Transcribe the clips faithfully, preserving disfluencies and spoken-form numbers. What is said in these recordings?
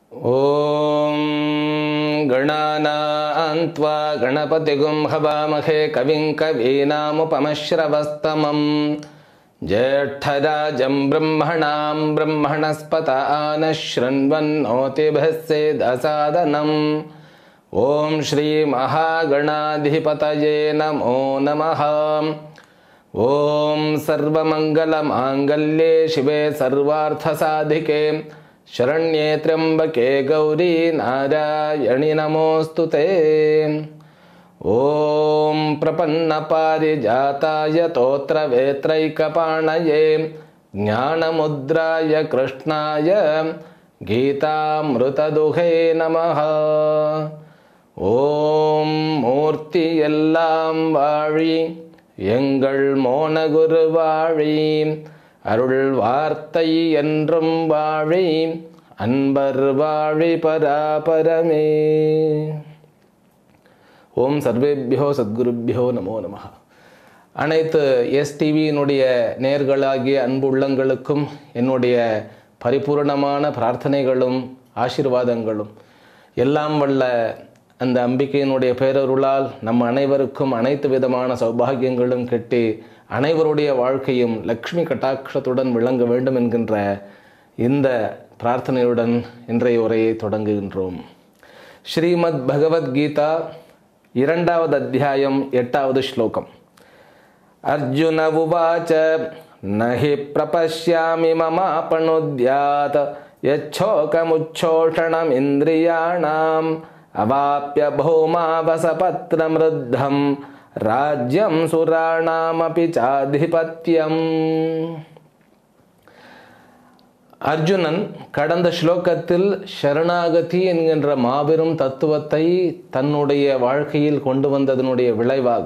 ओम गणानान्त्वा गणपतिगुं हवामहे कविं कवीनामुपमश्रवस्तमं ज्येष्ठराजं ब्रह्मणां ब्रह्मणस्पत आनः शृण्वन्नोतिभिः सेदसादनम्। ओम श्री महागणाधिपतये नमो नमः। ओम सर्वमंगलमांगल्ये शिवे सर्वार्थसाधिके शरण्ये त्र्यंबके गौरी नारायणि नमोस्तुते। ओम प्रपन्नपारिजाताय तोत्रवेत्रैकपाणये ज्ञानमुद्राय कृष्णाय गीतामृतदुहे नमः। ओम मूर्ति एल्लाम वाळि எங்கள் மோனகுரு வாழி அருள் வார்த்தை என்றும் வாழி அன்பர் வாழி பராபரமே. ஓம் சர்வேபியோ சத்குருபியோ நமோ நமः. அனைத்து எஸ் டிவியினுடைய நேயர்களாகிய அன்பு உள்ளங்களுக்கும் என்னுடைய பரிபூர்ணமான பிரார்த்தனைகளும் ஆசீர்வாதங்களும் எல்லாம் வல்ல அந்த அம்பிகையினுடைய பேரருளால் நம் அனைவருக்கும் அனைத்து விதமான சௌபாகியங்களும் கெட்டி அனைவருடைய வாழ்க்கையும் லக்ஷ்மி கட்டாட்சத்துடன் விளங்க வேண்டும் என்கின்ற இந்த பிரார்த்தனையுடன் இன்றைய உரையை தொடங்குகின்றோம். ஸ்ரீமத் பகவத்கீதா இரண்டாவது அத்தியாயம் எட்டாவது ஸ்லோகம். அர்ஜுன உவாச்ச நஹி பிரபஷ்யாமி மமாபனுத்யாத் யச்சோகமுச்சோஷணம் இந்திரியாணாம் அவாப்ய பௌமாவசபத்ரமிருத்தம் ராஜ்யம் சுராணாமபி சாதிபத்யம். அர்ஜுனன் கடந்த ஸ்லோகத்தில் சரணாகதி என்கின்ற மாபெரும் தத்துவத்தை தன்னுடைய வாழ்க்கையில் கொண்டு வந்ததனுடைய விளைவாக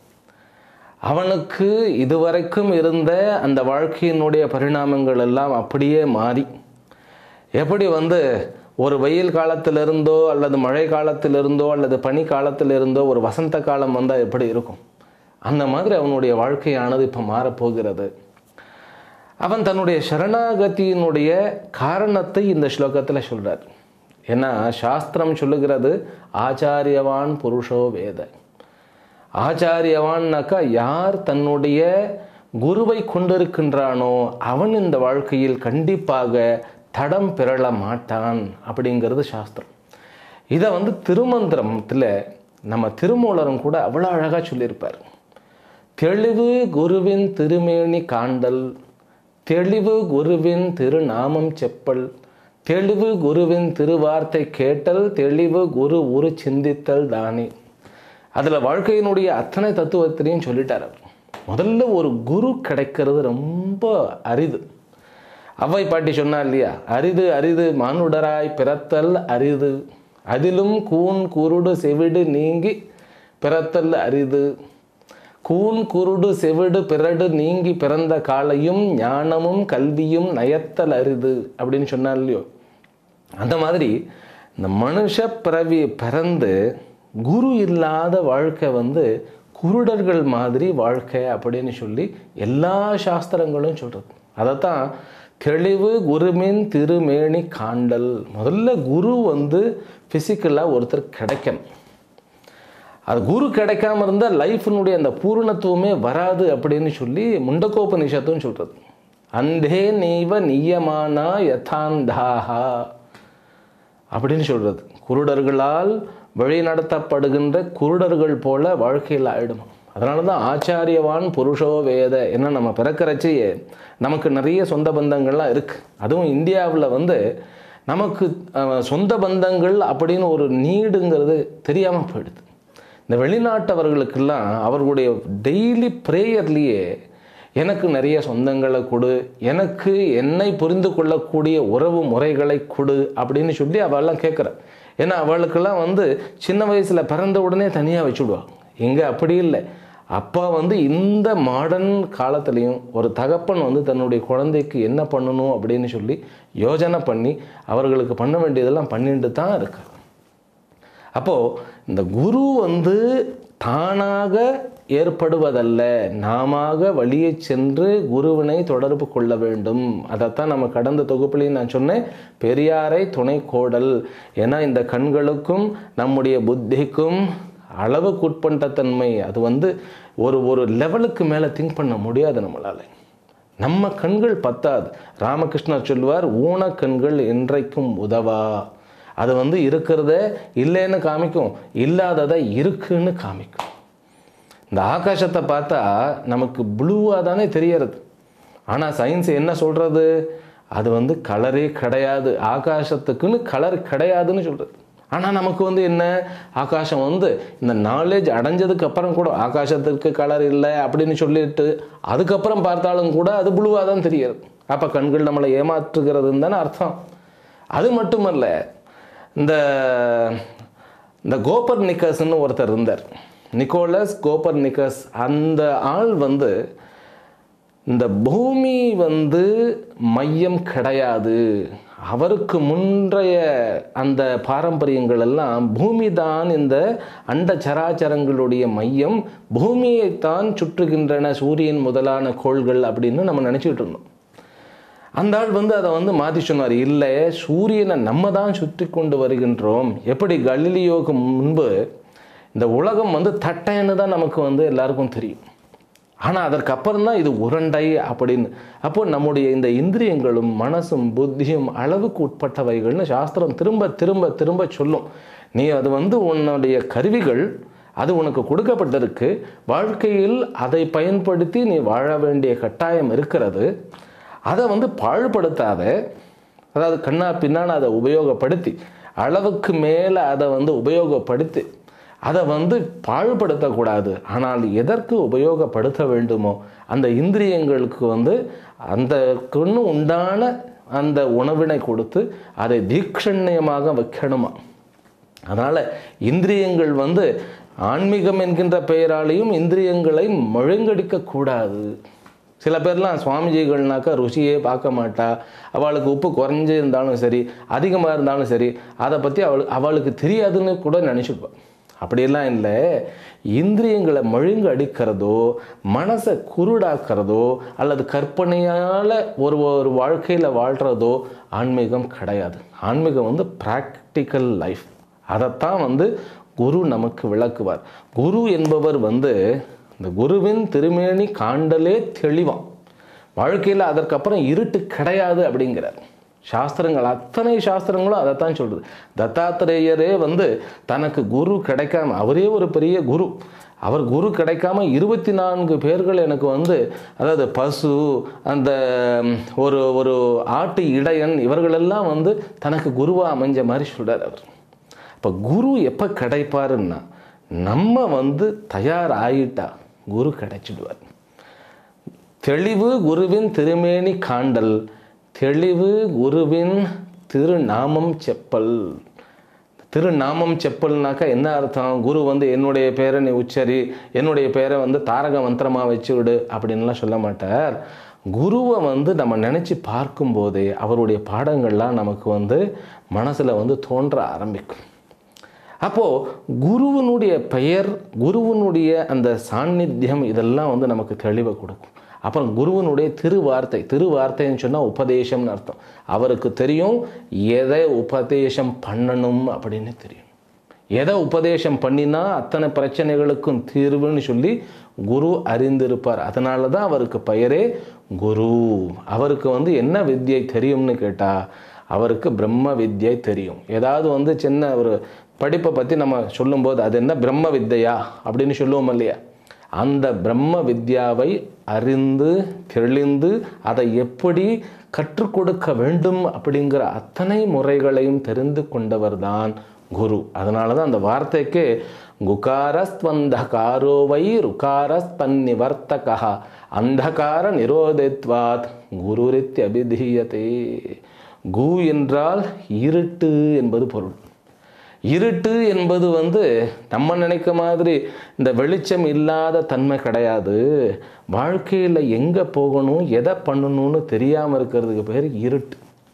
அவனுக்கு இதுவரைக்கும் இருந்த அந்த வாழ்க்கையினுடைய பரிணாமங்கள் எல்லாம் அப்படியே மாறி, எப்படி வந்து ஒரு வெயில் காலத்திலிருந்தோ அல்லது மழை காலத்திலிருந்தோ அல்லது பனி காலத்திலிருந்தோ ஒரு வசந்த காலம் வந்தால் எப்படி இருக்கும், அந்த மாதிரி அவனுடைய வாழ்க்கையானது இப்போ மாறப்போகிறது. அவன் தன்னுடைய சரணாகதியினுடைய காரணத்தை இந்த ஸ்லோகத்தில் சொல்கிறார். ஏன்னா சாஸ்திரம் சொல்லுகிறது ஆச்சாரியவான் புருஷோ வேத. ஆச்சாரியவான்னாக்கா யார் தன்னுடைய குருவை கொண்டிருக்கின்றானோ அவன் இந்த வாழ்க்கையில் கண்டிப்பாக தடம் பிறள மாட்டான் அப்படிங்கிறது சாஸ்திரம். இதை வந்து திருமந்திரத்தில் நம்ம திருமூலரும் கூட அவ்வளோ அழகாக சொல்லியிருப்பார். தெளிவு குருவின் திருமேனி காண்டல், தெளிவு குருவின் திருநாமம் செப்பல், தெளிவு குருவின் திருவார்த்தை கேட்டல், தெளிவு குரு உரு சிந்தித்தல் தானே. அதில் வாழ்க்கையினுடைய அத்தனை தத்துவத்திலையும் சொல்லிட்டார் அவர். முதல்ல ஒரு குரு கிடைக்கிறது ரொம்ப அரிது. அவ்வை பாட்டி சொன்னா இல்லையா, அரிது அரிது மானுடராய் பிறத்தல் அரிது, அதிலும் கூன் குருடு செவிடு நீங்கி பிறத்தல் அரிது, கூன் குருடு செவிடு பிறடு நீங்கி பிறந்த காலையும் ஞானமும் கல்வியும் நயத்தல் அரிது அப்படின்னு சொன்னா இல்லையோ. அந்த மாதிரி இந்த மனுஷ பிறவி பிறந்து குரு இல்லாத வாழ்க்கை வந்து குருடர்கள் மாதிரி வாழ்க்கை அப்படின்னு சொல்லி எல்லா சாஸ்திரங்களும் சொல்றது. அதைத்தான் தெளிவு குருவின் திருமேனி காண்டல். முதல்ல குரு வந்து ஃபிசிக்கலாக ஒருத்தர் கிடைக்கணும். அது குரு கிடைக்காம இருந்தால் லைஃபினுடைய அந்த பூர்ணத்துவமே வராது அப்படின்னு சொல்லி முண்டகோபநிஷத்தும் சொல்கிறது. அந்தே நீவ நியமானா யதாந்தாஹா அப்படின்னு சொல்கிறது. குருடர்களால் வழி நடத்தப்படுகின்ற குருடர்கள் போல வாழ்க்கையில் ஆயிடும். அதனால தான் ஆச்சாரியவான் புருஷோ வேத. ஏன்னா நம்ம பிறக்கிறச்சையே நமக்கு நிறைய சொந்த பந்தங்கள்லாம் இருக்குது. அதுவும் இந்தியாவில் வந்து நமக்கு சொந்த பந்தங்கள் அப்படின்னு ஒரு நீடுங்கிறது தெரியாமல் போயிடுது. இந்த வெளிநாட்டவர்களுக்கெல்லாம் அவர்களுடைய டெய்லி ப்ரேயர்லேயே எனக்கு நிறைய சொந்தங்களை கொடு, எனக்கு என்னை புரிந்து கொள்ளக்கூடிய உறவு முறைகளை கொடு அப்படின்னு சொல்லி அவெல்லாம் கேட்குறேன். ஏன்னா அவளுக்கெல்லாம் வந்து சின்ன வயசில் பிறந்த உடனே தனியாக வச்சுடுவாங்க. இங்கே அப்படி இல்லை. அப்பா வந்து இந்த மாடர்ன் காலத்துலேயும் ஒரு தகப்பன் வந்து தன்னுடைய குழந்தைக்கு என்ன பண்ணணும் அப்படின்னு சொல்லி யோஜனை பண்ணி அவர்களுக்கு பண்ண வேண்டியதெல்லாம் பண்ணிட்டு தான் இருக்கு. அப்போது இந்த குரு வந்து தானாக ஏற்படுவதல்ல, நாம வழியே சென்று குருவினை தொடர்பு கொள்ள வேண்டும். அதைத்தான் நம்ம கடந்த தொகுப்புலையும் நான் சொன்னேன், பெரியாரை துணை கோடல். ஏன்னா இந்த கண்களுக்கும் நம்முடைய புத்திக்கும் அளவுக்குட்பட்ட தன்மை, அது வந்து ஒரு ஒரு லெவலுக்கு மேலே திங்க் பண்ண முடியாது நம்மளால். நம்ம கண்கள் பத்தாது. ராமகிருஷ்ணர் சொல்லுவார், ஊன கண்கள் என்றைக்கும் உதவா. அது வந்து இருக்கிறத இல்லைன்னு காமிக்கும், இல்லாததை இருக்குன்னு காமிக்கும். இந்த ஆகாசத்தை பார்த்தா நமக்கு ப்ளூவாக தானே தெரியறது. ஆனால் சயின்ஸ் என்ன சொல்கிறது, அது வந்து கலரே கிடையாது, ஆகாசத்துக்குன்னு கலர் கிடையாதுன்னு சொல்கிறது. ஆனால் நமக்கு வந்து என்ன, ஆகாசம் வந்து இந்த நாலேஜ் அடைஞ்சதுக்கு அப்புறம் கூட ஆகாசத்துக்கு கலர் இல்லை அப்படின்னு சொல்லிட்டு அதுக்கப்புறம் பார்த்தாலும் கூட அது ப்ளூவாக தான் தெரியாது. அப்போ கண்கள் நம்மளை ஏமாற்றுகிறதுன்னு தானே அர்த்தம். அது மட்டுமல்ல, இந்த இந்த கோப்பர் நிக்கஸ்ன்னு ஒருத்தர் இருந்தார், நிக்கோலஸ் கோப்பர் நிக்கஸ். அந்த ஆள் வந்து இந்த பூமி வந்து மையம் கிடையாது, அவருக்கு முன்றைய அந்த பாரம்பரியங்கள் எல்லாம் பூமி தான் இந்த அண்ட சராச்சரங்களுடைய மையம், பூமியைத்தான் சுற்றுகின்றன சூரியன் முதலான கோள்கள் அப்படின்னு நம்ம நினச்சிக்கிட்டு இருந்தோம். அந்த ஆள் வந்து அதை வந்து மாற்றி சொன்னார், இல்லை சூரியனை நம்ம தான் சுற்றி கொண்டு வருகின்றோம். எப்படி கலிலியோவுக்கு முன்பு இந்த உலகம் வந்து தட்டைன்னு தான் நமக்கு வந்து எல்லாருக்கும் தெரியும், ஆனால் அதற்கப்புறம் தான் இது உருண்டை அப்படின்னு. அப்போ நம்முடைய இந்த இந்திரியங்களும் மனசும் புத்தியும் அளவுக்கு உட்பட்டவைகள்னு சாஸ்திரம் திரும்ப திரும்ப திரும்ப சொல்லும். நீ அது வந்து உன்னுடைய கருவிகள், அது உனக்கு கொடுக்கப்பட்டிருக்கு, வாழ்க்கையில் அதை பயன்படுத்தி நீ வாழ வேண்டிய கட்டாயம் இருக்கிறது. அதை வந்து பாழ்படுத்தாத, அதாவது கண்ணா பின்னான்னு அதை உபயோகப்படுத்தி அளவுக்கு மேலே அதை வந்து உபயோகப்படுத்தி அதை வந்து பாழ்படுத்தக்கூடாது. ஆனால் எதற்கு உபயோகப்படுத்த வேண்டுமோ அந்த இந்திரியங்களுக்கு வந்து அந்த கொண்டு உண்டான அந்த உணவினை கொடுத்து அதை தீக்ஷண்யமாக வைக்கணுமா. அதனால் இந்திரியங்கள் வந்து ஆன்மீகம் என்கின்ற பெயராலையும் இந்திரியங்களை முழங்கடிக்கக்கூடாது. சில பேர்லாம் சுவாமிஜிகள்னாக்கா ருசியே பார்க்க மாட்டா, அவளுக்கு உப்பு குறைஞ்சி இருந்தாலும் சரி அதிகமாக இருந்தாலும் சரி அதை பற்றி அவள் அவளுக்கு தெரியாதுன்னு கூட நினச்சிப்பாள். அப்படியெல்லாம் இல்லை. இந்திரியங்களை மழுங்கு அடிக்கிறதோ மனசை குருடாக்கிறதோ அல்லது கற்பனையால் ஒரு ஒரு வாழ்க்கையில் வாழ்கிறதோ ஆன்மீகம் கிடையாது. ஆன்மீகம் வந்து ப்ராக்டிக்கல் லைஃப். அதைத்தான் வந்து குரு நமக்கு விளக்குவார். குரு என்பவர் வந்து இந்த குருவின் திருமேனி காண்டலே தெளிவான். வாழ்க்கையில் அதற்கப்புறம் இருட்டு கிடையாது அப்படிங்கிறார். சாஸ்திரங்கள் அத்தனை சாஸ்திரங்களும் அதைத்தான் சொல்கிறது. தத்தாத்திரேயரே வந்து தனக்கு குரு கிடைக்காம, அவரே ஒரு பெரிய குரு, அவர் குரு கிடைக்காம இருபத்தி நான்கு பேர்கள் எனக்கு வந்து, அதாவது பசு, அந்த ஒரு ஒரு ஆட்டு இடையன், இவர்களெல்லாம் வந்து தனக்கு குருவாக அமைஞ்ச மாதிரி சொல்கிறார் அவர். இப்போ குரு எப்போ கிடைப்பாருன்னா நம்ம வந்து தயார் ஆகிட்டா குரு கிடைச்சிடுவார். தெளிவு குருவின் திருமேனி காண்டல், தெளிவு குருவின் திருநாமம் செப்பல். திருநாமம் செப்பல்னாக்கா என்ன அர்த்தம்? குரு வந்து என்னுடைய பேரை நீ உச்சரி, என்னுடைய பேரை வந்து தாரக மந்திரமாக வச்சு விடு அப்படின்லாம் சொல்ல மாட்டார். குருவை வந்து நம்ம நினச்சி பார்க்கும்போதே அவருடைய பாடங்கள்லாம் நமக்கு வந்து மனசில் வந்து தோன்ற ஆரம்பிக்கும். அப்போது குருவினுடைய பெயர், குருவினுடைய அந்த சாநித்தியம் இதெல்லாம் வந்து நமக்கு தெளிவை கொடுக்கும். அப்புறம் குருவனுடைய திருவார்த்தை, திருவார்த்தைன்னு சொன்னால் உபதேசம்னு அர்த்தம். அவருக்கு தெரியும் எதை உபதேசம் பண்ணணும் அப்படின்னு தெரியும். எதை உபதேசம் பண்ணினா அத்தனை பிரச்சனைகளுக்கும் தீர்வுன்னு சொல்லி குரு அறிந்திருப்பார். அதனால தான் அவருக்கு பெயரே குரு. அவருக்கு வந்து என்ன வித்யை தெரியும்னு கேட்டால் அவருக்கு பிரம்ம வித்யை தெரியும். ஏதாவது வந்து சின்ன ஒரு படிப்பை பற்றி நம்ம சொல்லும்போது அது என்ன பிரம்ம வித்தையா அப்படின்னு சொல்லுவோம் இல்லையா, அந்த பிரம்ம வித்யாவை அறிந்து தெளிந்து அதை எப்படி கற்றுக் கொடுக்க வேண்டும் அப்படிங்கிற அத்தனை முறைகளையும் தெரிந்து கொண்டவர் தான் குரு. அதனால தான் அந்த வார்த்தைக்கு குகாரஸ்வந்தகாரோவை ருகாரஸ்தன்னிவர்த்தகா அந்தகார நிரோதித்வாத் குருரித்தி அபிதீயதே. கு என்றால் இருட்டு என்பது பொருள். இருட்டு என்பது வந்து நம்ம நினைக்க மாதிரி இந்த வெளிச்சம் இல்லாத தன்மை கிடையாது. வாழ்க்கையில் எங்கே போகணும் எதை பண்ணணும்னு தெரியாமல் இருக்கிறதுக்கு பேர் இருட்டு.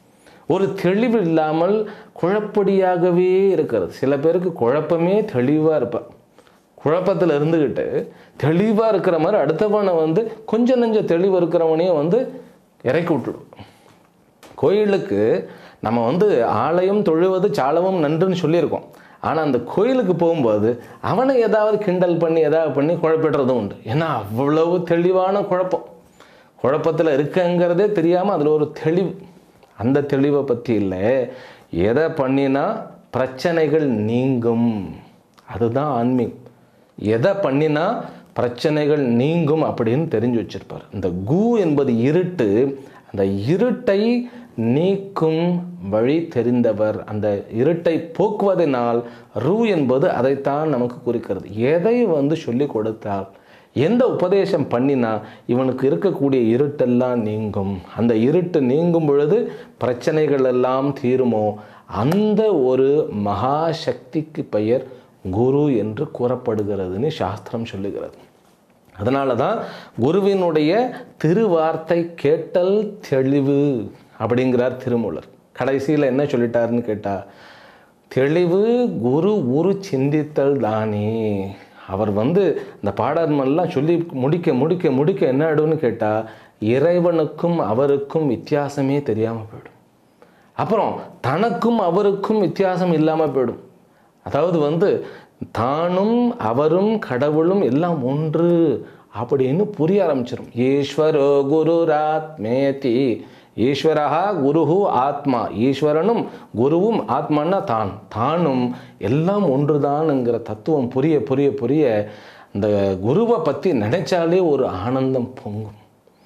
ஒரு தெளிவு இல்லாமல் குழப்படியாகவே இருக்கிறது. சில பேருக்கு குழப்பமே தெளிவாக இருப்பார். குழப்பத்தில் இருந்துக்கிட்டு தெளிவாக இருக்கிற மாதிரி அடுத்தவனை வந்து கொஞ்சம் நஞ்சம் தெளிவு இருக்கிறவனையும் வந்து இறக்கி விட்டுடும். கோயிலுக்கு நம்ம வந்து ஆலயம் தொழுவது சாலவும் நன்றுன்னு சொல்லியிருக்கோம். ஆனால் அந்த கோயிலுக்கு போகும்போது அவனை ஏதாவது கிண்டல் பண்ணி ஏதாவது பண்ணி குழப்பிடுறதும் உண்டு. ஏன்னா அவ்வளவு தெளிவான குழப்பம், குழப்பத்தில் இருக்குங்கிறதே தெரியாமல் அதில் ஒரு தெளிவு. அந்த தெளிவை பற்றி இல்லை, எதை பண்ணினா பிரச்சனைகள் நீங்கும், அதுதான் ஆன்மீகம். எதை பண்ணினா பிரச்சனைகள் நீங்கும் அப்படின்னு தெரிஞ்சு வச்சிருப்பார். இந்த கு என்பது இருட்டு, அந்த இருட்டை நீக்கும் வழி தெரிந்தவர். அந்த இருட்டை போக்குவதனால் ரு என்பது அதைத்தான் நமக்கு குறிக்கிறது. எதை வந்து சொல்லி கொடுத்தால், எந்த உபதேசம் பண்ணினா இவனுக்கு இருக்கக்கூடிய இருட்டெல்லாம் நீங்கும், அந்த இருட்டு நீங்கும் பொழுது பிரச்சனைகள் எல்லாம் தீருமோ, அந்த ஒரு மகா சக்திக்கு பெயர் குரு என்று கூறப்படுகிறதுன்னு சாஸ்திரம் சொல்லுகிறது. அதனால தான் குருவினுடைய திருவார்த்தை கேட்டல் தெளிவு அப்படிங்கிறார் திருமூலர். கடைசியில் என்ன சொல்லிட்டாருன்னு கேட்டால், தெளிவு குரு உரு சிந்தித்தல் தானே. அவர் வந்து இந்த பாடமெல்லாம் சொல்லி முடிக்க முடிக்க முடிக்க என்ன ஆயிடும்னு கேட்டால், இறைவனுக்கும் அவருக்கும் வித்தியாசமே தெரியாமல் போயிடும். அப்புறம் தனக்கும் அவருக்கும் வித்தியாசம் இல்லாமல் போயிடும். அதாவது வந்து தானும் அவரும் கடவுளும் எல்லாம் ஒன்று அப்படின்னு புரிய ஆரம்பிச்சிடும். ஈஸ்வரோ குருராத்மேதி, ஈஸ்வரஹா குருஹு ஆத்மா, ஈஸ்வரனும் குருவும் ஆத்மானா தான், தானும் எல்லாம் ஒன்றுதான்ங்கிற தத்துவம் புரிய புரிய புரிய இந்த குருவை பற்றி நினைச்சாலே ஒரு ஆனந்தம் பொங்கும்.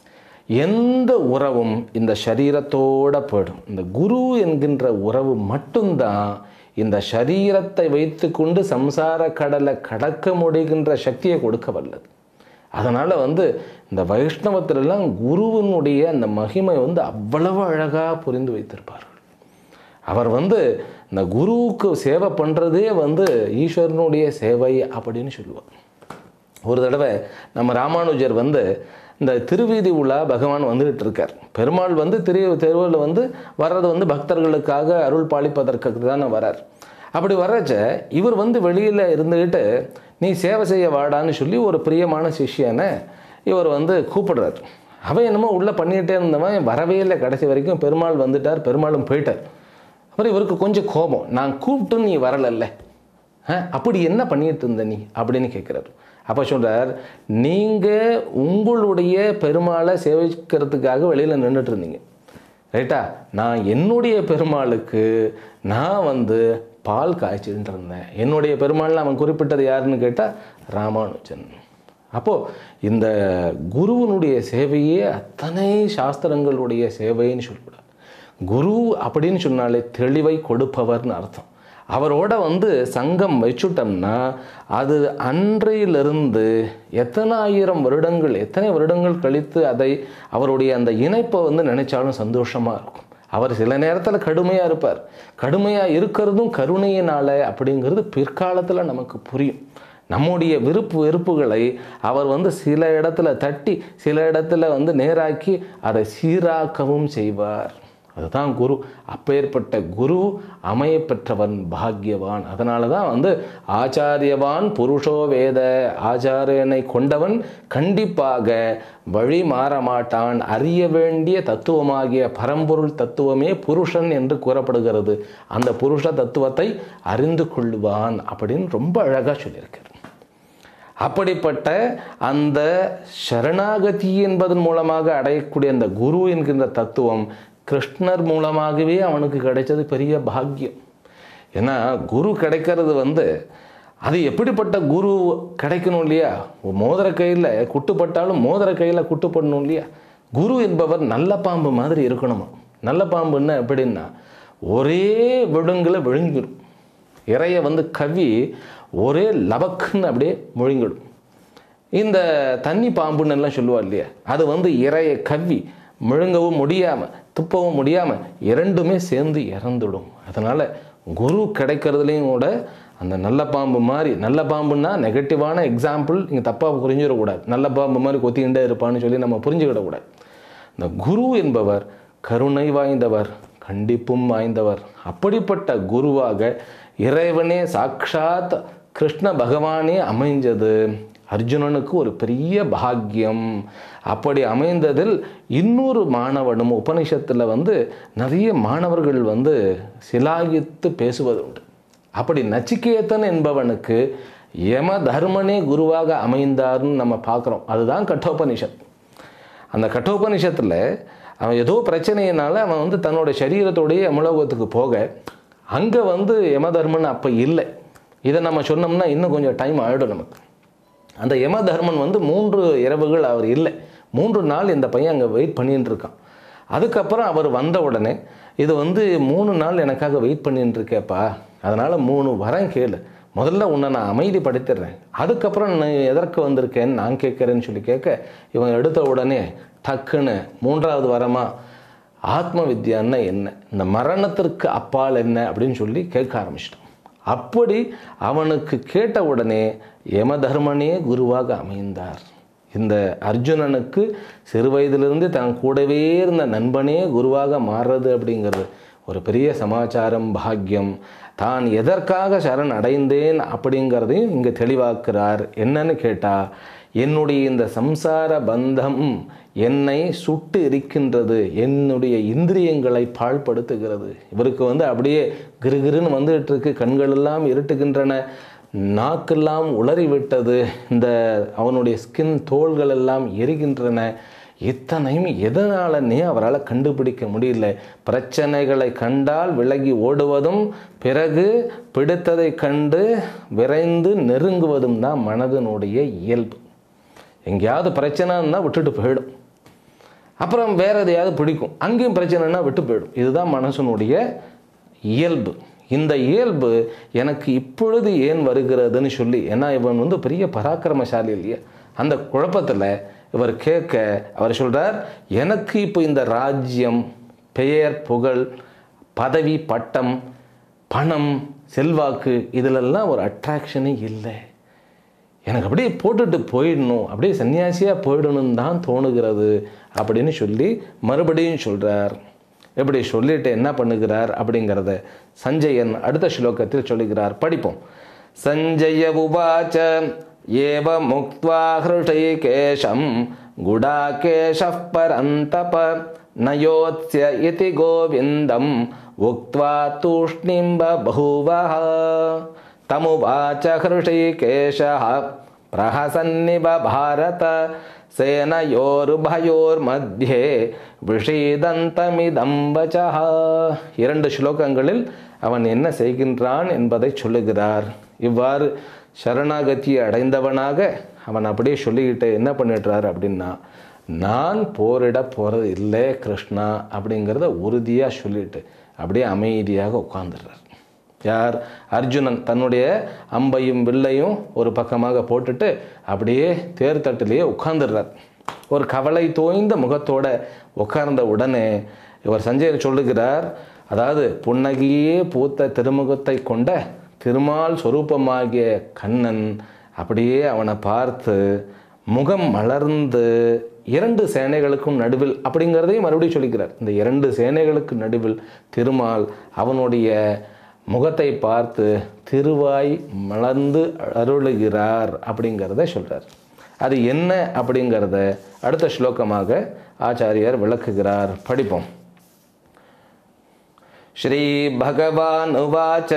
எந்த உறவும் இந்த சரீரத்தோட போயிடும். இந்த குரு என்கின்ற உறவு மட்டும்தான் இந்த சரீரத்தை வைத்து கொண்டு சம்சார கடலை கடக்க முடிகின்ற சக்தியை கொடுக்க வல்லது. அதனால் வந்து இந்த வைஷ்ணவத்திலெல்லாம் குருவினுடைய அந்த மகிமை வந்து அவ்வளவு அழகாக புரிந்து வைத்திருப்பார்கள். அவர் வந்து இந்த குருவுக்கு சேவை பண்ணுறதே வந்து ஈஸ்வரனுடைய சேவை அப்படின்னு சொல்லுவார். ஒரு தடவை நம்ம ராமானுஜர் வந்து இந்த திருவீதி உலா பகவான் வந்துகிட்டு இருக்கார். பெருமாள் வந்து திரு தெருவில் வந்து வர்றது வந்து பக்தர்களுக்காக அருள் பாலிப்பதற்கு தானே வரார். அப்படி வர்றச்ச இவர் வந்து வெளியில் இருந்துக்கிட்டு நீ சேவை செய்ய வாடான்னு சொல்லி ஒரு பிரியமான சிஷ்யனை இவர் வந்து கூப்பிடுறார். அவன் என்னமோ உள்ளே பண்ணிகிட்டே இருந்தவன் வரவே இல்லை. கடைசி வரைக்கும் பெருமாள் வந்துட்டார், பெருமாளும் போயிட்டார். அப்புறம் இவருக்கு கொஞ்சம் கோபம், நான் கூப்பிட்டு நீ வரலல்ல, அப்படி என்ன பண்ணிட்டு இருந்த நீ அப்படின்னு கேட்குறாரு. அப்போ சொல்கிறார், நீங்கள் உங்களுடைய பெருமாளை சேவிக்கிறதுக்காக வெளியில் நின்றுட்டு இருந்தீங்க ரைட்டா, நான் என்னுடைய பெருமாளுக்கு நான் வந்து பால் காய்ச்சிட்டு இருந்தேன். என்னுடைய பெருமாள்னு அவன் குறிப்பிட்டது யாருன்னு கேட்டால் ராமானுஜன். அப்போது இந்த குருவனுடைய சேவையே அத்தனை சாஸ்திரங்களுடைய சேவைன்னு சொல்லக்கூடாது. குரு அப்படின்னு சொன்னாலே தெளிவை கொடுப்பவர்னு அர்த்தம். அவரோட வந்து சங்கம் வச்சுட்டோம்னா அது அன்றையிலிருந்து எத்தனை ஆயிரம் வருடங்கள் எத்தனை வருடங்கள் கழித்து அதை அவருடைய அந்த இணைப்பை வந்து நினைச்சாலும் சந்தோஷமாக இருக்கும். அவர் சில நேரத்தில் கடுமையாக இருப்பார். கடுமையாக இருக்கிறதும் கருணையினால அப்படிங்கிறது பிற்காலத்தில் நமக்கு புரியும். நம்முடைய விருப்பு வெறுப்புகளை அவர் வந்து சில இடத்துல தட்டி சில இடத்துல வந்து நேராக்கி அதை சீராக்கவும் செய்வார். அதுதான் குரு. அப்பேற்பட்ட குரு அமைய பெற்றவன் பாக்யவான். அதனால தான் வந்து ஆச்சாரியவான் புருஷோ வேத, ஆச்சாரியனை கொண்டவன் கண்டிப்பாக வழி மாற மாட்டான். அறிய வேண்டிய தத்துவமாகிய பரம்பொருள் தத்துவமே புருஷன் என்று கூறப்படுகிறது. அந்த புருஷ தத்துவத்தை அறிந்து கொள்வான் அப்படின்னு ரொம்ப அழகாக சொல்லியிருக்கார். அப்படிப்பட்ட அந்த சரணாகதி என்பதன் மூலமாக அடையக்கூடிய அந்த குரு என்கின்ற தத்துவம் கிருஷ்ணர் மூலமாகவே அவனுக்கு கிடைச்சது பெரிய பாக்கியம். ஏன்னா குரு கிடைக்கிறது வந்து அது எப்படிப்பட்ட குரு கிடைக்கணும் இல்லையா? மோதிர கையில் குட்டுப்பட்டாலும் மோதிர கையில் குட்டுப்படணும் இல்லையா? குரு என்பவர் நல்ல பாம்பு மாதிரி இருக்கணுமா? நல்ல பாம்புன்னா எப்படின்னா ஒரே விழுங்கில் விழுங்கிடும். இறைய வந்து கவி ஒரே லபக்குன்னு அப்படியே முழுங்கிடும். இந்த தண்ணி பாம்புன்னு எல்லாம் சொல்லுவா இல்லையா? அது வந்து இறைய கவ்வி முழுங்கவும் முடியாமல் துப்பவும் முடியாமல் இரண்டுமே சேர்ந்து இறந்துடும். அதனால் குரு கிடைக்கிறதுலையும் கூட அந்த நல்ல பாம்பு மாதிரி, நல்ல பாம்புன்னா நெகட்டிவான எக்ஸாம்பிள் நீங்கள் தப்பாக புரிஞ்சிடக்கூடாது. நல்ல பாம்பு மாதிரி கொத்திக்கிட்டே இருப்பான்னு சொல்லி நம்ம புரிஞ்சுக்கிடக்கூடாது. இந்த குரு என்பவர் கருணை வாய்ந்தவர், கண்டிப்பும் வாய்ந்தவர். அப்படிப்பட்ட குருவாக இறைவனே சாட்சாத் கிருஷ்ண பகவானே அமைஞ்சது அர்ஜுனனுக்கு ஒரு பெரிய பாக்கியம். அப்படி அமைந்ததில் இன்னொரு மாணவனும் உபனிஷத்தில் வந்து நிறைய மாணவர்கள் வந்து சிலாகித்து பேசுவது உண்டு. அப்படி நச்சிகேதன் என்பவனுக்கு யம தர்மனே குருவாக அமைந்தார்னு நம்ம பார்க்குறோம். அதுதான் கட்டோபனிஷத். அந்த கட்டோபனிஷத்தில் அவன் ஏதோ பிரச்சனையினால அவன் வந்து தன்னோட சரீரத்தோடைய அமலோகத்துக்கு போக அங்கே வந்து யமதர்மன் அப்போ இல்லை. இதை நம்ம சொன்னோம்னா இன்னும் கொஞ்சம் டைம் ஆகிடும் நமக்கு. அந்த யமதர்மன் வந்து மூன்று இரவுகள் அவர் இல்லை, மூன்று நாள் இந்த பையன் அங்கே வெயிட் பண்ணிட்டு இருக்கான். அதுக்கப்புறம் அவர் வந்த உடனே இது வந்து மூணு நாள் எனக்காக வெயிட் பண்ணிட்டு இருக்கேப்பா, அதனால் மூணு வரம் கேளு, முதல்ல உன்னை நான் அமைதிப்படுத்திடுறேன், அதுக்கப்புறம் நான் எதற்கு வந்திருக்கேன்னு நான் கேட்குறேன்னு சொல்லி கேட்க இவன் எடுத்த உடனே டக்குன்னு மூன்றாவது வரமாக ஆத்ம வித்யான்னா என்ன, இந்த மரணத்திற்கு அப்பால் என்ன அப்படின்னு சொல்லி கேட்க ஆரம்பிச்சிட்டான். அப்படி அவனுக்கு கேட்ட உடனே யமதர்மனே குருவாக அமைந்தார். இந்த அர்ஜுனனுக்கு சிறு வயதிலிருந்து தன் கூடவே இருந்த நண்பனே குருவாக மாறுறது அப்படிங்கிறது ஒரு பெரிய சமாச்சாரம், பாக்கியம். தான் எதற்காக சரண் அடைந்தேன் அப்படிங்கிறதையும் இங்கே தெளிவாக்குறார். என்னன்னு கேட்டால், என்னுடைய இந்த சம்சார பந்தம் என்னை சுட்டு இருக்கின்றது, என்னுடைய இந்திரியங்களை பாழ்படுத்துகிறது. இவருக்கு வந்து அப்படியே கிருகிருன்னு வந்துகிட்டு இருக்கு, கண்களெல்லாம் இருட்டுகின்றன, நாக்கெல்லாம் உளறிவிட்டது, இந்த அவனுடைய ஸ்கின் தோள்கள் எல்லாம் எரிகின்றன. இத்தனையும் எதனாலன்னே அவரால் கண்டுபிடிக்க முடியல. பிரச்சனைகளை கண்டால் விலகி ஓடுவதும், பிறகு பிடித்ததை கண்டு விரைந்து நெருங்குவதும் தான் மனதனுடைய இயல்பு. எங்கேயாவது பிரச்சனைன்னா விட்டுட்டு போயிடும், அப்புறம் வேற எதையாவது பிடிக்கும், அங்கேயும் பிரச்சனைனா விட்டு போயிடும். இதுதான் மனசனுடைய இயல்பு. இந்த இயல்பு எனக்கு இப்பொழுது ஏன் வருகிறதுன்னு சொல்லி, ஏன்னா இவன் வந்து பெரிய பராக்கிரமசாலி இல்லையா, அந்த குழப்பத்தில் இவர் கேட்க அவர் சொல்கிறார், எனக்கு இப்போ இந்த ராஜ்யம், பெயர், புகழ், பதவி, பட்டம், பணம், செல்வாக்கு இதிலெல்லாம் ஒரு அட்ராக்ஷனே இல்லை. எனக்கு அப்படியே போட்டுட்டு போயிடணும், அப்படியே சன்னியாசியாக போயிடணும்னு தான் தோணுகிறது அப்படின்னு சொல்லி மறுபடியும் சொல்கிறார். எப்படி சொல்லிட்டு என்ன பண்ணுகிறார் அப்படிங்கிறத சஞ்சயன் அடுத்த ஸ்லோகத்தில் சொல்லுகிறார். படிப்போம். சஞ்சய உவாச்ச ஏவ முக்த்வா ஹ்ருஷைகேஷம் குடாகேஷः பரந்தப நயோத்ஸ்ய இதி கோவிந்தம் உக்த்வா தூஷ்ணிம் பபூவஹ தமுவாச்ச ஹ்ருஷைகேஷः பிரஹசன்னிவ பாரத சேனயோருபயோர் மத்தியே விஷீதந்தமிதம் வசஹ. இரண்டு ஸ்லோகங்களில் அவன் என்ன செய்கின்றான் என்பதை சொல்லுகிறார். இவ்வாறு சரணாகதியை அடைந்தவனாக அவன் அப்படியே சொல்லிக்கிட்டு என்ன பண்ணிடுறார் அப்படின்னா, நான் போரிட போகிறது இல்லை கிருஷ்ணா அப்படிங்கிறத உறுதியாக சொல்லிட்டு அப்படியே அமைதியாக உட்கார்ந்துடுறார். யார்? அர்ஜுனன் தன்னுடைய அம்பையும் வில்லையும் ஒரு பக்கமாக போட்டுட்டு அப்படியே தேர்தட்டிலேயே உட்கார்ந்துடுறார். ஒரு கவலை தோய்ந்த முகத்தோட உட்கார்ந்த உடனே இவர் சஞ்சயர் சொல்லுகிறார், அதாவது புன்னகையே பூத்த திருமுகத்தை கொண்ட திருமால் சொரூபமாகிய கண்ணன் அப்படியே அவனை பார்த்து முகம் மலர்ந்து இரண்டு சேனைகளுக்கும் நடுவில் அப்படிங்கிறதையும் மறுபடியும் சொல்லிக்கிறார். இந்த இரண்டு சேனைகளுக்கு நடுவில் திருமால் அவனுடைய முகத்தை பார்த்து திருவாய் மலர்ந்து அருளுகிறார் அப்படிங்கிறத சொல்கிறார். அது என்ன அப்படிங்கிறத அடுத்த ஸ்லோகமாக ஆச்சாரியர் விளக்குகிறார். படிப்போம். ஸ்ரீ பகவான் உவாச்ச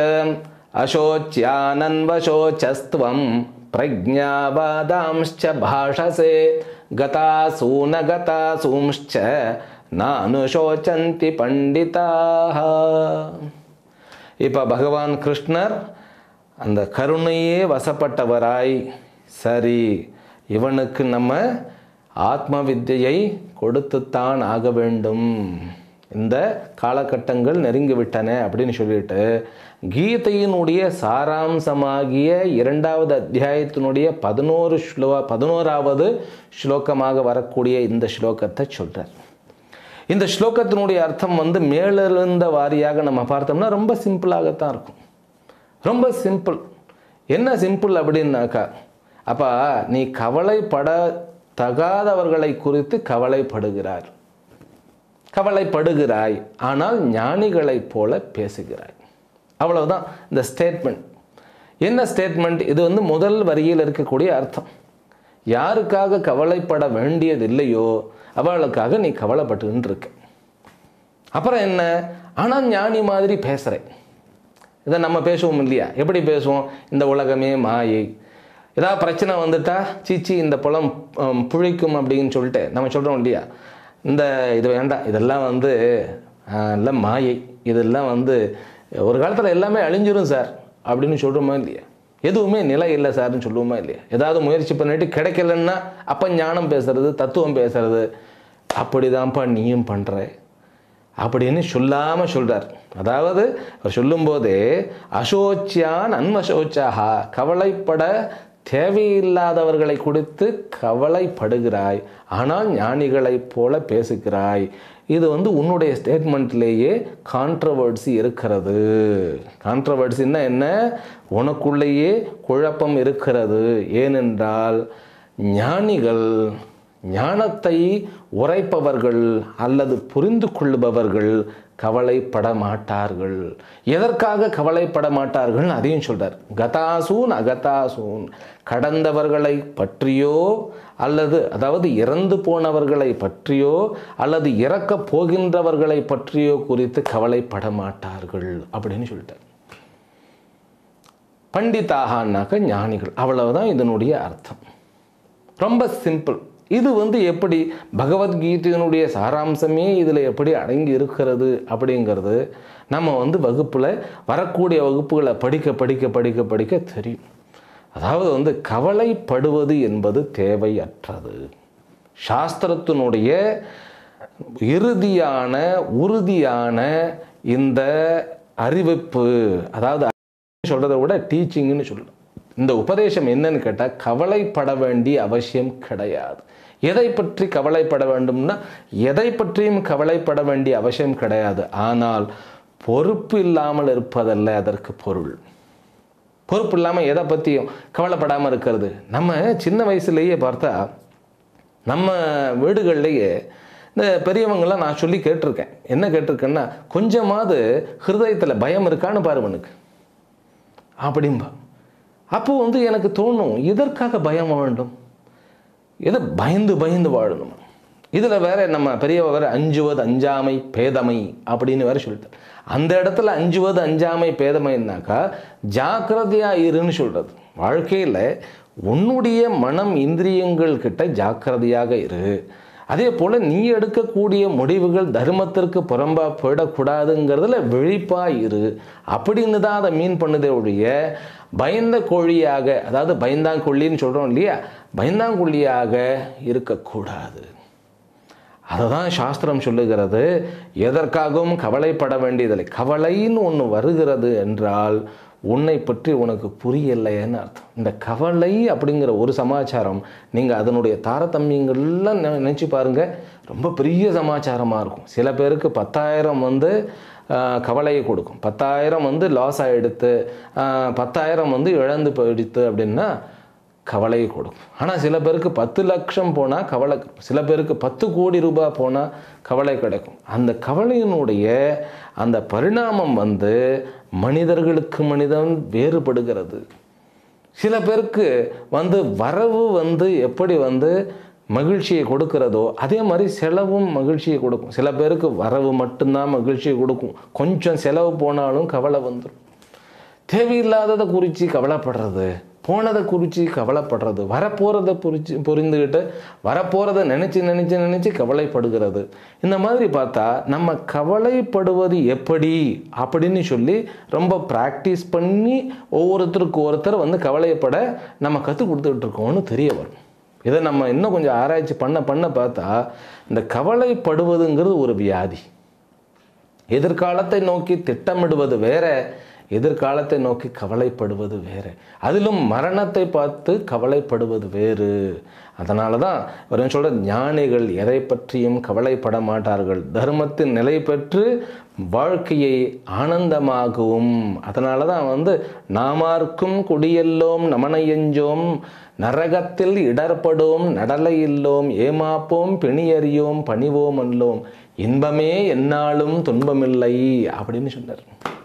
அசோச்யானன்வசோச்சஸ்த்வம் பிரஜ்ஞாவாதாம்ச்ச பாஷசே கதாசூன கதாசூம்ச்ச நானுஷோச்சந்தி பண்டிதாஹ. இப்போ பகவான் கிருஷ்ணர் அந்த கருணையே வசப்பட்டவராய், சரி இவனுக்கு நம்ம ஆத்ம வித்தியை கொடுத்துத்தான் ஆக வேண்டும், இந்த காலகட்டங்கள் நெருங்கிவிட்டன அப்படின்னு சொல்லிட்டு கீதையினுடைய சாராம்சமாகிய இரண்டாவது அத்தியாயத்தினுடைய பதினோரு ஸ்லோ பதினோராவது ஸ்லோகமாக வரக்கூடிய இந்த ஸ்லோகத்தை சொல்கிறார். இந்த ஸ்லோகத்தினுடைய அர்த்தம் வந்து மேலிருந்த வாரியாக நம்ம பார்த்தோம்னா ரொம்ப சிம்பிளாகத்தான் இருக்கும். ரொம்ப சிம்பிள். என்ன சிம்பிள் அப்படின்னாக்கா, அப்பா நீ கவலைப்பட தகாதவர்களை குறித்து கவலைப்படுகிறார். கவலைப்படுகிறாய், ஆனால் ஞானிகளைப் போல பேசுகிறாய். அவ்வளவுதான் இந்த ஸ்டேட்மெண்ட். என்ன ஸ்டேட்மெண்ட்? இது வந்து முதல் வரியில் இருக்கக்கூடிய அர்த்தம். யாருக்காக கவலைப்பட வேண்டியது இல்லையோ அவளுக்காக நீ கவலைப்பட்டுன்னு இருக்க. அப்புறம் என்ன? ஆனால் ஞானி மாதிரி பேசுகிறேன். இதை நம்ம பேசுவோம் இல்லையா? எப்படி பேசுவோம்? இந்த உலகமே மாயை, ஏதாவது பிரச்சனை வந்துட்டா சீச்சி இந்த புலம் புழிக்கும் அப்படின்னு சொல்லிட்டு நம்ம சொல்கிறோம் இல்லையா? இந்த இது வேண்டாம், இதெல்லாம் வந்து எல்லாம் மாயை, இதெல்லாம் வந்து ஒரு காலத்தில் எல்லாமே அழிஞ்சிரும் சார் அப்படின்னு சொல்கிறோமா இல்லையா? எதுவுமே நிலை இல்லை சார்ன்னு சொல்லுவோமா இல்லையா? ஏதாவது முயற்சி பண்ணிட்டு கிடைக்கலன்னா அப்போ ஞானம் பேசுறது, தத்துவம் பேசுறது. அப்படிதான்ப்பா நீயும் பண்ணுற அப்படின்னு சொல்லாமல் சொல்கிறார். அதாவது அவர் சொல்லும்போதே அசோச்சியான் அன்வசோச்சாகா, கவலைப்பட தேவையில்லாதவர்களை குறித்து கவலைப்படுகிறாய், ஆனால் ஞானிகளைப் போல பேசுகிறாய். இது வந்து உன்னுடைய ஸ்டேட்மெண்ட்லேயே கான்ட்ரவர்சி இருக்கிறது. கான்ட்ரவர்சின்னா என்ன? உனக்குள்ளேயே குழப்பம் இருக்கிறது. ஏனென்றால் ஞானிகள், ஞானத்தை உரைப்பவர்கள் அல்லது புரிந்து கொள்பவர்கள் கவலைப்பட மாட்டார்கள். எதற்காக கவலைப்பட மாட்டார்கள் அதையும் சொல்றார். கதாசூன் அகதாசூன், கடந்தவர்களை பற்றியோ அல்லது அதாவது இறந்து போனவர்களை பற்றியோ அல்லது இறக்கப் போகின்றவர்களை பற்றியோ குறித்து கவலைப்பட மாட்டார்கள் அப்படின்னு சொல்லிட்டார். பண்டிதாகனாக்க ஞானிகள், அவ்வளவுதான் இதனுடைய அர்த்தம். ரொம்ப சிம்பிள். இது வந்து எப்படி பகவத்கீதையினுடைய சாராம்சமே இதில் எப்படி அடங்கி இருக்கிறது அப்படிங்கிறது நம்ம வந்து வகுப்பில் வரக்கூடிய வகுப்புகளை படிக்க படிக்க படிக்க படிக்க தெரியும். அதாவது வந்து கவலைப்படுவது என்பது தேவையற்றது. சாஸ்திரத்தினுடைய இறுதியான உறுதியான இந்த அறிவிப்பு, அதாவது சொல்கிறத விட டீச்சிங்னு சொல்லணும். இந்த உபதேசம் என்னன்னு கேட்டால் கவலைப்பட வேண்டிய அவசியம் கிடையாது. எதை பற்றி கவலைப்பட வேண்டும்னா எதை பற்றியும் கவலைப்பட வேண்டிய அவசியம் கிடையாது. ஆனால் பொறுப்பு இல்லாமல் இருப்பதல்ல அதற்கு பொருள். பொறுப்பு இல்லாமல் எதை பற்றியும் கவலைப்படாமல் இருக்கிறது. நம்ம சின்ன வயசுலேயே பார்த்தா நம்ம வீடுகள்லேயே இந்த பெரியவங்களாம் நான் சொல்லி கேட்டிருக்கேன். என்ன கேட்டிருக்கேன்னா, கொஞ்சமாவது ஹிருதயத்தில் பயம் இருக்கான்னு பாருவனுக்கு அப்படின்பா. அப்போ வந்து எனக்கு தோணும், இதற்காக பயம் வேண்டும்? எதை பயந்து பயந்து வாழணும்? இதில் வேற நம்ம பெரியவ வேற அஞ்சுவது அஞ்சாமை பேதமை அப்படின்னு வேற சொல்லிட்டார். அந்த இடத்துல அஞ்சுவது அஞ்சாமை பேதமைன்னாக்கா ஜாக்கிரதையா இருன்னு சொல்றது. வாழ்க்கையில் உன்னுடைய மனம் இந்திரியங்கள் கிட்ட ஜாக்கிரதையாக இரு. அதே போல் நீ எடுக்கக்கூடிய முடிவுகள் தர்மத்திற்கு புறம்பா போயிடக்கூடாதுங்கிறதுல விழிப்பா இரு அப்படின்னு தான் அதை மீன் பண்ணுதே ஒழிய பயந்த கோழியாக, அதாவது பயந்தாங்கொல்லின்னு சொல்கிறோம் இல்லையா, பயந்தாங்கொல்லியாக இருக்கக்கூடாது. அதை தான் சாஸ்திரம் சொல்லுகிறது. எதற்காகவும் கவலைப்பட வேண்டியதில்லை. கவலைன்னு ஒன்று வருகிறது என்றால் உன்னை பற்றி உனக்கு புரியலைன்னு அர்த்தம். இந்த கவலை அப்படிங்கிற ஒரு சமாச்சாரம் நீங்கள் அதனுடைய தாரதமியங்கள்லாம் நினச்சி பாருங்கள், ரொம்ப பெரிய சமாச்சாரமாக இருக்கும். சில பேருக்கு பத்தாயிரம் வந்து கவலையை கொடுக்கும், பத்தாயிரம் வந்து லாஸ் ஆகிடுத்து, பத்தாயிரம் வந்து இழந்து போயிடுத்து அப்படின்னா கவலையை கொடுக்கும். ஆனால் சில பேருக்கு பத்து லட்சம் போனால் கவலை, சில பேருக்கு பத்து கோடி ரூபாய் போனால் கவலை கிடைக்கும். அந்த கவலையினுடைய அந்த பரிணாமம் வந்து மனிதர்களுக்கு மனிதன் வேறுபடுகிறது. சில பேருக்கு வந்து வரவு வந்து எப்படி வந்து மகிழ்ச்சியை கொடுக்கிறதோ அதே மாதிரி செலவும் மகிழ்ச்சியை கொடுக்கும். சில பேருக்கு வரவு மட்டும்தான் மகிழ்ச்சியை கொடுக்கும், கொஞ்சம் செலவு போனாலும் கவலை வந்துடும். தேவையில்லாததை குறித்து கவலைப்படுறது, போனதை குறித்து கவலைப்படுறது, வரப்போகிறத குறித்து புரிந்துக்கிட்டு வரப்போகிறத நினச்சி நினச்சி நினச்சி கவலைப்படுகிறது. இந்த மாதிரி பார்த்தா நம்ம கவலைப்படுவது எப்படி அப்படின்னு சொல்லி ரொம்ப ப்ராக்டிஸ் பண்ணி ஒவ்வொருத்தருக்கு ஒருத்தர் வந்து கவலைப்பட நம்ம கற்றுக் கொடுத்துக்கிட்டு இருக்கோம்னு தெரிய வரும். இதை நம்ம இன்னும் கொஞ்சம் ஆராய்ச்சி பண்ண பண்ண பார்த்தா இந்த கவலைப்படுவதுங்கிறது ஒரு வியாதி. எதிர்காலத்தை நோக்கி திட்டமிடுவது வேற, எதிர்காலத்தை நோக்கி கவலைப்படுவது வேறு. அதிலும் மரணத்தை பார்த்து கவலைப்படுவது வேறு. அதனால தான் அவர் சொல்ற ஞானிகள் எதை பற்றியும் கவலைப்பட மாட்டார்கள், தர்மத்தின் நிலை பெற்று வாழ்க்கையை ஆனந்தமாகவும். அதனால தான் வந்து நாமார்க்கும் குடியெல்லோம் நமனையஞ்சோம், நரகத்தில் இடர்படோம் நடலை இல்லோம், ஏமாப்போம் பிணியறியோம் பணிவோம் அல்லோம், இன்பமே எந்நாளும் துன்பமில்லை அப்படின்னு சொன்னார்.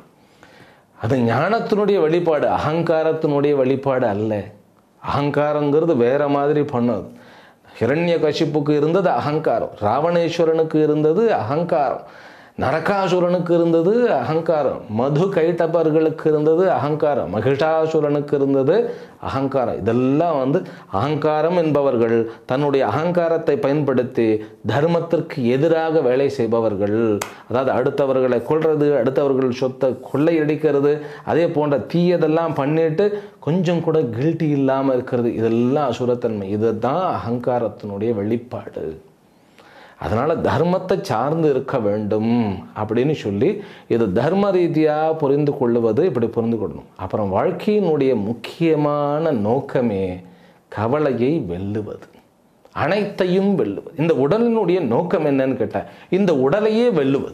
அது ஞானத்தினுடைய வெளிப்பாடு, அகங்காரத்தினுடைய வெளிப்பாடு அல்ல. அகங்காரங்கிறது வேற மாதிரி பண்ணது. ஹிரண்ய கசிப்புக்கு இருந்தது அகங்காரம், ராவணேஸ்வரனுக்கு இருந்தது அகங்காரம், நரகாசுரனுக்கு இருந்தது அகங்காரம், மது கைட்டபர்களுக்கு இருந்தது அகங்காரம், மகிஷாசுரனுக்கு இருந்தது அகங்காரம். இதெல்லாம் வந்து அகங்காரம் என்பவர்கள் தன்னுடைய அகங்காரத்தை பயன்படுத்தி தர்மத்திற்கு எதிராக வேலை செய்பவர்கள். அதாவது அடுத்தவர்களை கொல்றது, அடுத்தவர்கள் சொத்தை கொள்ளையடிக்கிறது, அதே போன்ற தீயதெல்லாம் பண்ணிட்டு கொஞ்சம் கூட கில்ட்டி இல்லாமல் இருக்கிறது. இதெல்லாம் அசுரத்தன்மை. இதுதான் அகங்காரத்தினுடைய வெளிப்பாடு. அதனால் தர்மத்தை சார்ந்து இருக்க வேண்டும் அப்படின்னு சொல்லி இது தர்ம ரீதியாக புரிந்து கொள்ளுவது இப்படி புரிந்து கொள்ளணும். அப்புறம் வாழ்க்கையினுடைய முக்கியமான நோக்கமே கவலையை வெல்லுவது, அனைத்தையும் வெல்லுவது. இந்த உடலினுடைய நோக்கம் என்னன்னு கேட்டால் இந்த உடலையே வெல்லுவது.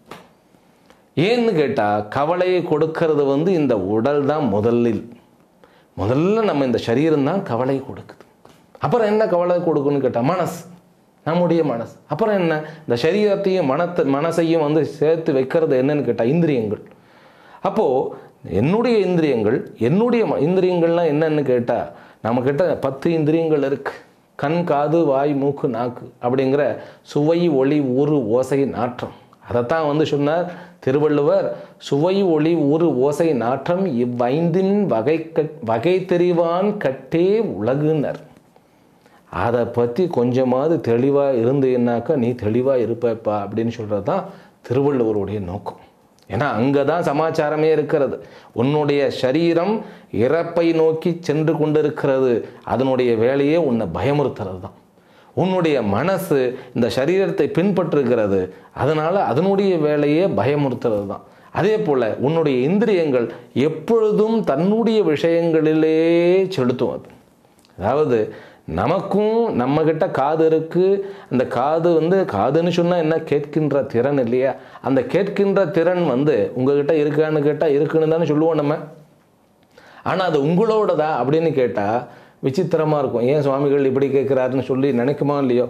ஏன்னு கேட்டால் கவலையை கொடுக்கறது வந்து இந்த உடல் தான். முதலில் முதல்ல நம்ம இந்த சரீரம் தான் கவலை கொடுக்குது. அப்புறம் என்ன கவலை கொடுக்குன்னு கேட்டால் மனசு, நம்முடைய மனசு. அப்புறம் என்ன, இந்த சரீரத்தையும் மனத்தை மனசையும் வந்து சேர்த்து வைக்கிறது என்னன்னு கேட்டால் இந்திரியங்கள். அப்போது என்னுடைய இந்திரியங்கள், என்னுடைய இந்திரியங்கள்லாம் என்னன்னு கேட்டால் நம்மக்கிட்ட பத்து இந்திரியங்கள் இருக்குது. கண், காது, வாய், மூக்கு, நாக்கு அப்படிங்கிற சுவை, ஒளி, ஊறு, ஓசை, நாற்றம். அதைத்தான் வந்து சொன்னார் திருவள்ளுவர், சுவை, ஒளி, ஊறு, ஓசை, நாற்றம் இவ்வைந்தின் வகை வகை தெரிவான் கட்டே உலகுனர். அதை பற்றி கொஞ்சமாவது தெளிவாக இருந்தேன்னாக்கா நீ தெளிவாக இருப்பப்பா அப்படின்னு சொல்கிறது தான் திருவள்ளுவருடைய நோக்கம். ஏன்னா அங்கே தான் சமாச்சாரமே இருக்கிறது. உன்னுடைய சரீரம் இறப்பை நோக்கி சென்று கொண்டிருக்கிறது, அதனுடைய வேலையே உன்னை பயமுறுத்துறது தான். உன்னுடைய மனசு இந்த சரீரத்தை பின்பற்றுகிறது, அதனால் அதனுடைய வேலையே பயமுறுத்துறது தான். அதே போல் உன்னுடைய இந்திரியங்கள் எப்பொழுதும் தன்னுடைய விஷயங்களிலே செலுத்தும். அது அதாவது நமக்கும் நம்மக்கிட்ட காது இருக்குது. அந்த காது வந்து காதுன்னு சொன்னால் என்ன, கேட்கின்ற திறன் இல்லையா? அந்த கேட்கின்ற திறன் வந்து உங்ககிட்ட இருக்கான்னு கேட்டால் இருக்குன்னு தானே சொல்லுவோம் நம்ம. ஆனால் அது உங்களோடதா அப்படின்னு கேட்டால் விசித்திரமாக இருக்கும். ஏன் சுவாமிகள் இப்படி கேட்குறாருன்னு சொல்லி நினைக்குமா இல்லையோ?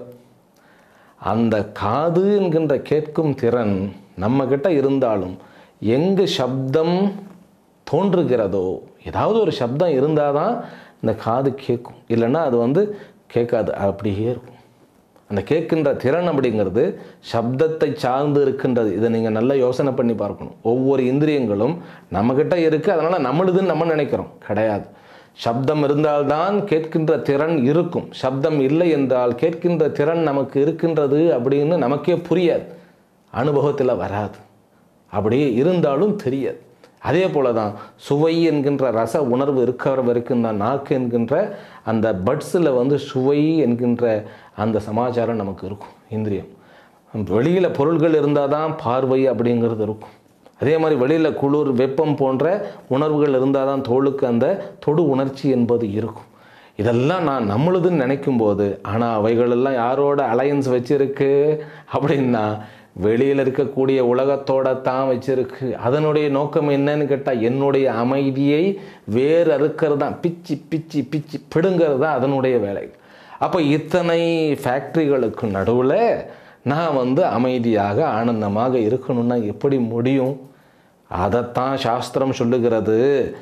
அந்த காது என்கின்ற கேட்கும் திறன் நம்மக்கிட்ட இருந்தாலும் எங்கு சப்தம் தோன்றுகிறதோ, ஏதாவது ஒரு சப்தம் இருந்தால் தான் இந்த காது கேட்கும், இல்லைன்னா அது வந்து கேட்காது, அப்படியே இருக்கும். அந்த கேட்கின்ற திறன் அப்படிங்கிறது சப்தத்தை சார்ந்து இருக்கின்றது. இதை நீங்கள் நல்லா யோசனை பண்ணி பார்க்கணும். ஒவ்வொரு இந்திரியங்களும் நம்மக்கிட்ட இருக்குது, அதனால் நம்மளுதுன்னு நம்ம நினைக்கிறோம். கிடையாது. சப்தம் இருந்தால்தான் கேட்கின்ற திறன் இருக்கும். சப்தம் இல்லை என்றால் கேட்கின்ற திறன் நமக்கு இருக்கின்றது அப்படின்னு நமக்கே புரியாது, அனுபவத்தில் வராது. அப்படியே இருந்தாலும் தெரியாது. அதே போல தான் சுவை என்கின்ற ரச உணர்வு இருக்கிற வரைக்கும் தான் நாக்கு என்கின்ற அந்த பட்ஸில் வந்து சுவை என்கின்ற அந்த சமாச்சாரம் நமக்கு இருக்கும். இந்திரியம் வெளியில் பொருள்கள் இருந்தால் தான் பார்வை அப்படிங்கிறது இருக்கும். அதே மாதிரி வெளியில் குளிர், வெப்பம் போன்ற உணர்வுகள் இருந்தால் தான் தோளுக்கு அந்த தொடு உணர்ச்சி என்பது இருக்கும். இதெல்லாம் நான் நம்மளுதுன்னு நினைக்கும் போது, ஆனால் அவைகளெல்லாம் யாரோட அலையன்ஸ் வச்சிருக்கு அப்படின்னா வெளியில் இருக்கக்கூடிய உலகத்தோட தான் வச்சிருக்கு. அதனுடைய நோக்கம் என்னன்னு கேட்டால் என்னுடைய அமைதியை வேறு அறுக்கிறது தான், பிச்சு பிச்சு பிச்சு பிடுங்கிறது தான் அதனுடைய வேலை. அப்போ இத்தனை ஃபேக்ட்ரிகளுக்கு நடுவில் நான் வந்து அமைதியாக ஆனந்தமாக இருக்கணும்னா எப்படி முடியும்? அதைத்தான் சாஸ்திரம் சொல்லுகிறது.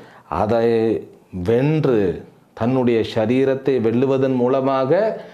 அதை வென்று தன்னுடைய சரீரத்தை வெல்லுவதன் மூலமாக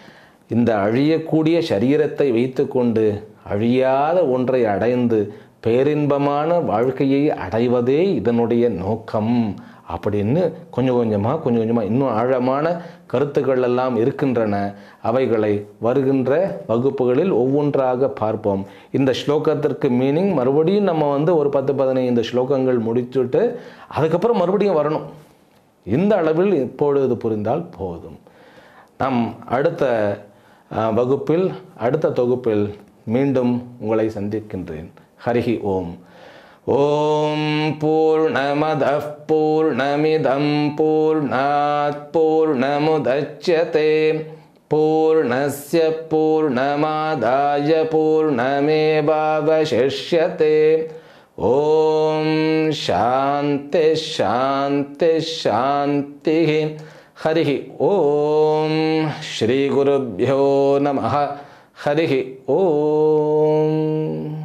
இந்த அழியக்கூடிய சரீரத்தை வைத்து கொண்டு அழியாத ஒன்றை அடைந்து பேரின்பமான வாழ்க்கையை அடைவதே இதனுடைய நோக்கம் அப்படின்னு கொஞ்சம் கொஞ்சமாக கொஞ்சம் கொஞ்சமாக இன்னும் ஆழமான கருத்துக்கள் எல்லாம் இருக்கின்றன. அவைகளை வருகின்ற வகுப்புகளில் ஒவ்வொன்றாக பார்ப்போம். இந்த ஸ்லோகத்திற்கு மீனிங் மறுபடியும் நம்ம வந்து ஒரு பத்து பதினைந்து ஸ்லோகங்கள் முடிச்சுட்டு அதுக்கப்புறம் மறுபடியும் வரணும். இந்த அளவில் இப்பொழுது புரிந்தால் போதும். நாம் அடுத்த வகுப்பில் அடுத்த தொகுப்பில் மீண்டும் உங்களை சந்திக்கின்றேன். ஹரிஹி ஓம். ஓம் பூர்ணமதః பூர்ணமிதம் பூர்ணாத் பூர்ணமுதச்யதே பூர்ணஸ்ய பூர்ணமாதாய பூர்ணமேவாவசிஷ்யதே. ஓம் சாந்தி சாந்தி சாந்தி. ஹரிஹி ஓம். ஸ்ரீ குருப்யோ நமः. ஹரிஹி ஓம்.